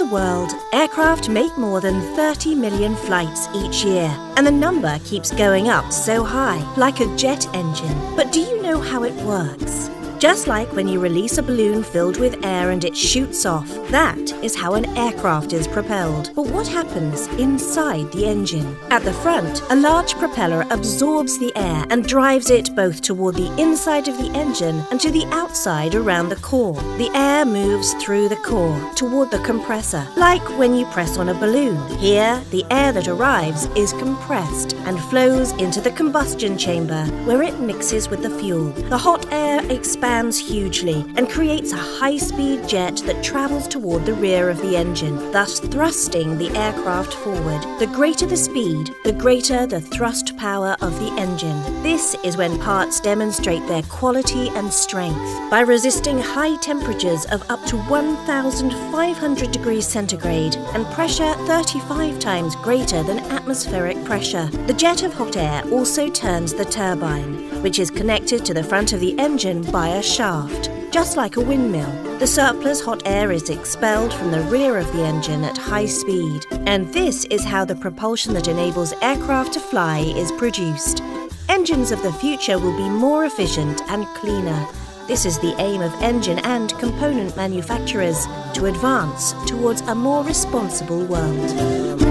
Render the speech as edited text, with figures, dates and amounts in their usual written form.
world, aircraft make more than 30 million flights each year, and the number keeps going up so high, like a jet engine. But do you know how it works? Just like when you release a balloon filled with air and it shoots off, that is how an aircraft is propelled. But what happens inside the engine? At the front, a large propeller absorbs the air and drives it both toward the inside of the engine and to the outside around the core. The air moves through the core toward the compressor, like when you press on a balloon. Here, the air that arrives is compressed and flows into the combustion chamber, where it mixes with the fuel. The hot air expands hugely and creates a high-speed jet that travels toward the rear of the engine, thus thrusting the aircraft forward. The greater the speed, the greater the thrust power of the engine. This is when parts demonstrate their quality and strength by resisting high temperatures of up to 1,500 degrees centigrade and pressure 35 times greater than atmospheric pressure. The jet of hot air also turns the turbine, which is connected to the front of the engine by a shaft, just like a windmill. The surplus hot air is expelled from the rear of the engine at high speed, and this is how the propulsion that enables aircraft to fly is produced. Engines of the future will be more efficient and cleaner. This is the aim of engine and component manufacturers, to advance towards a more responsible world.